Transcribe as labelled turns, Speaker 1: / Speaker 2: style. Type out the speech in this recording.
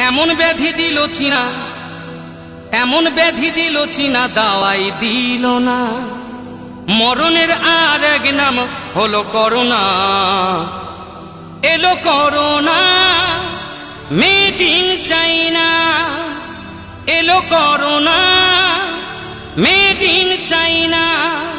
Speaker 1: এমন ব্যাধি দিল চীনা, এমন ব্যাধি দিল চীনা, দাওয়াই দিল না। মরণের আর এক নাম হলো করোনা। এলো করোনা মেড ইন চাইনা, এলো করোনা মেড ইন চাইনা।